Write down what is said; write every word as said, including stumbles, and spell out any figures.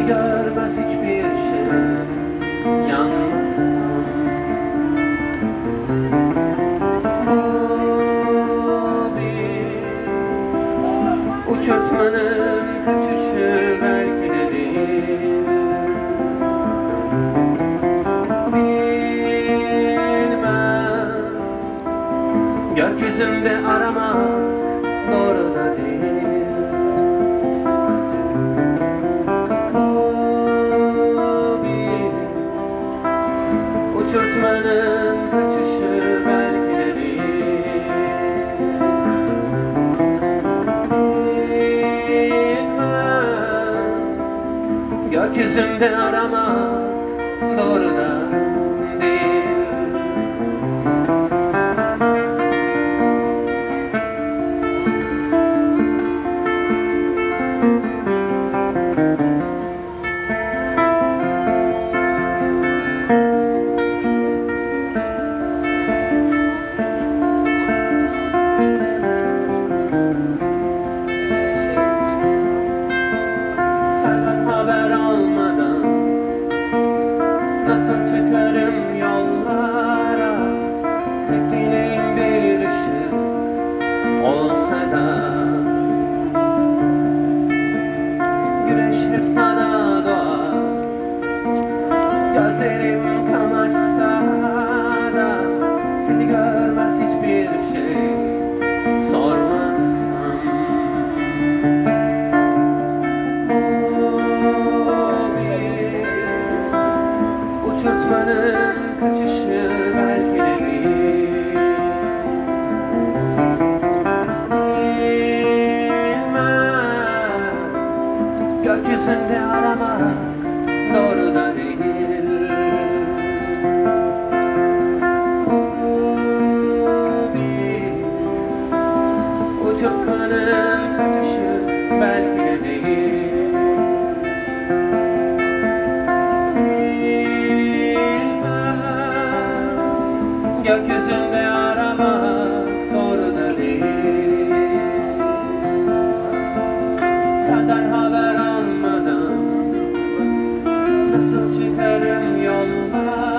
Seni görmez hiçbir şey yanmasam. Bu bir uçurtmanın kaçışı belki de değil. Bilmem, gökyüzünde aramak doğru da değil. Uçurtmanın kaçışı belki de değil. Bilmem, gökyüzünde aramak doğru da değil. Haber olmadan nasıl çıkarım yollara? Tek dileğim bir ışık olsa da, güneş hep sana doğar. Gözlerim kamaşsa da seni görmez hiçbir şey sormazsam. Uçurtmanın kaçışı belki de değil. Bilmem, gökyüzünde aramak doğru da değil. Bu bir uçurtmanın kaçışı belki de değil. Gökyüzünde aramak doğru da değil. Senden haber almadan nasıl çıkarım yollara?